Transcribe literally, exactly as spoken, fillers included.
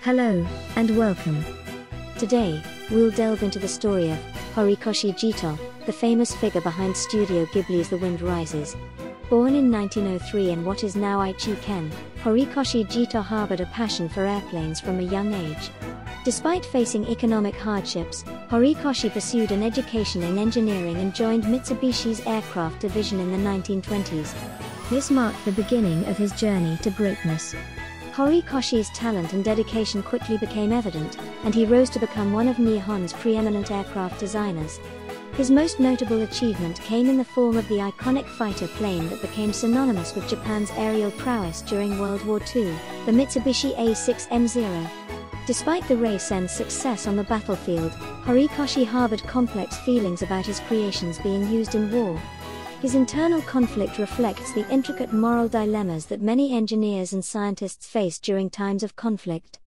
Hello, and welcome. Today, we'll delve into the story of Horikoshi Jiro, the famous figure behind Studio Ghibli's The Wind Rises. Born in nineteen oh three in what is now Aichi-ken, Horikoshi Jiro harbored a passion for airplanes from a young age. Despite facing economic hardships, Horikoshi pursued an education in engineering and joined Mitsubishi's aircraft division in the nineteen twenties. This marked the beginning of his journey to greatness. Horikoshi's talent and dedication quickly became evident, and he rose to become one of Nihon's preeminent aircraft designers. His most notable achievement came in the form of the iconic fighter plane that became synonymous with Japan's aerial prowess during World War Two, the Mitsubishi A six M Zero. Despite the race and success on the battlefield, Horikoshi harbored complex feelings about his creations being used in war. His internal conflict reflects the intricate moral dilemmas that many engineers and scientists face during times of conflict.